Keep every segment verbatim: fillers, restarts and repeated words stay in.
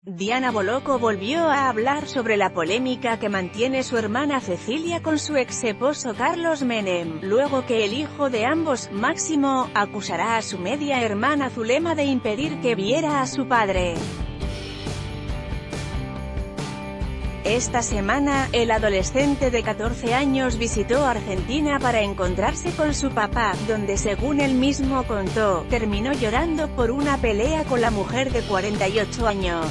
Diana Bolocco volvió a hablar sobre la polémica que mantiene su hermana Cecilia con su ex esposo Carlos Menem, luego que el hijo de ambos, Máximo, acusará a su media hermana Zulema de impedir que viera a su padre. Esta semana, el adolescente de catorce años visitó Argentina para encontrarse con su papá, donde según él mismo contó, terminó llorando por una pelea con la mujer de cuarenta y ocho años.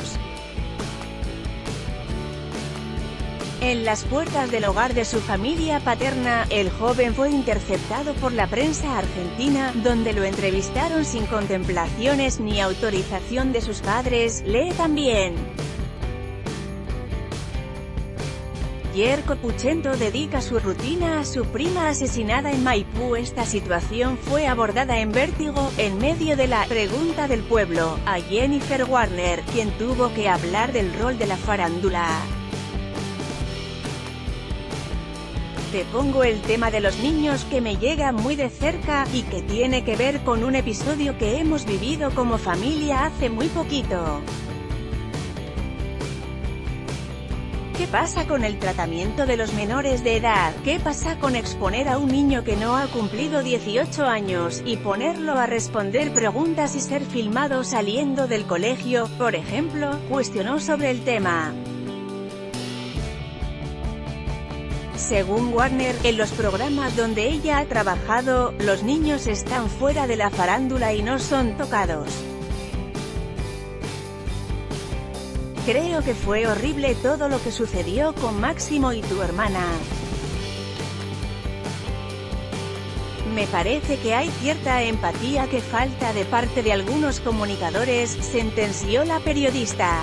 En las puertas del hogar de su familia paterna, el joven fue interceptado por la prensa argentina, donde lo entrevistaron sin contemplaciones ni autorización de sus padres. Lee también. Yerko Puchento dedica su rutina a su prima asesinada en Maipú. Esta situación fue abordada en Vértigo, en medio de la «pregunta del pueblo», a Jennifer Warner, quien tuvo que hablar del rol de la farándula. Te pongo el tema de los niños que me llega muy de cerca, y que tiene que ver con un episodio que hemos vivido como familia hace muy poquito. ¿Qué pasa con el tratamiento de los menores de edad? ¿Qué pasa con exponer a un niño que no ha cumplido dieciocho años, y ponerlo a responder preguntas y ser filmado saliendo del colegio, por ejemplo? Cuestionó sobre el tema. Según Warner, en los programas donde ella ha trabajado, los niños están fuera de la farándula y no son tocados. Creo que fue horrible todo lo que sucedió con Máximo y tu hermana. Me parece que hay cierta empatía que falta de parte de algunos comunicadores, sentenció la periodista.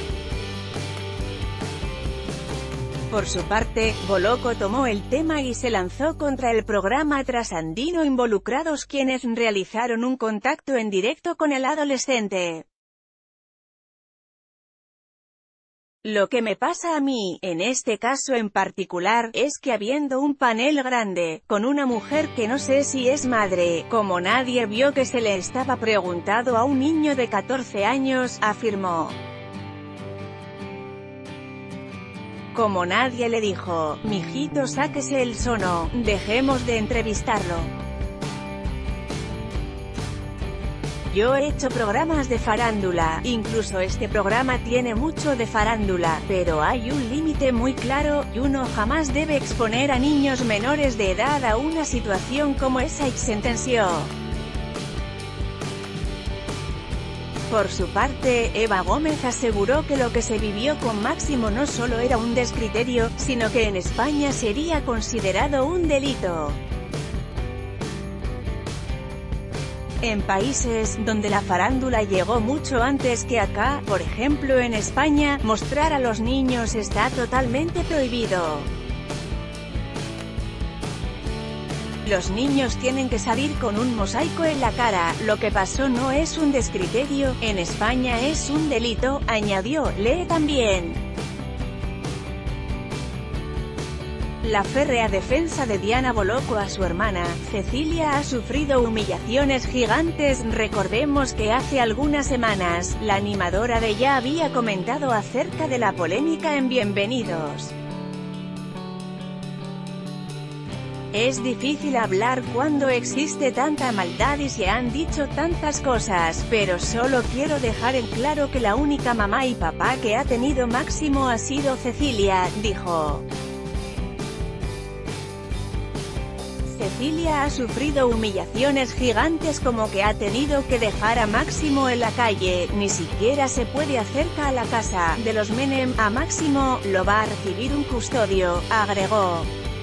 Por su parte, Bolocco tomó el tema y se lanzó contra el programa Trasandino involucrados, quienes realizaron un contacto en directo con el adolescente. Lo que me pasa a mí, en este caso en particular, es que habiendo un panel grande, con una mujer que no sé si es madre, como nadie vio que se le estaba preguntando a un niño de catorce años, afirmó. Como nadie le dijo, mijito sáquese el sono, dejemos de entrevistarlo. Yo he hecho programas de farándula, incluso este programa tiene mucho de farándula, pero hay un límite muy claro, y uno jamás debe exponer a niños menores de edad a una situación como esa, y sentenció. Por su parte, Eva Gómez aseguró que lo que se vivió con Máximo no solo era un descriterio, sino que en España sería considerado un delito. En países donde la farándula llegó mucho antes que acá, por ejemplo en España, mostrar a los niños está totalmente prohibido. Los niños tienen que salir con un mosaico en la cara, lo que pasó no es un descriterio, en España es un delito, añadió. Lee también. La férrea defensa de Diana Bolocco a su hermana, Cecilia, ha sufrido humillaciones gigantes. Recordemos que hace algunas semanas, la animadora de Ya había comentado acerca de la polémica en Bienvenidos. Es difícil hablar cuando existe tanta maldad y se han dicho tantas cosas, pero solo quiero dejar en claro que la única mamá y papá que ha tenido Máximo ha sido Cecilia, dijo. Cecilia ha sufrido humillaciones gigantes, como que ha tenido que dejar a Máximo en la calle, ni siquiera se puede acercar a la casa de los Menem, a Máximo lo va a recibir un custodio, agregó.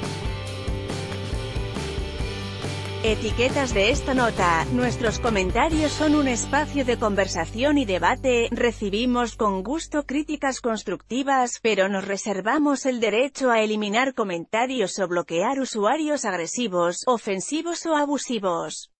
Etiquetas de esta nota. Nuestros comentarios son un espacio de conversación y debate, recibimos con gusto críticas constructivas, pero nos reservamos el derecho a eliminar comentarios o bloquear usuarios agresivos, ofensivos o abusivos.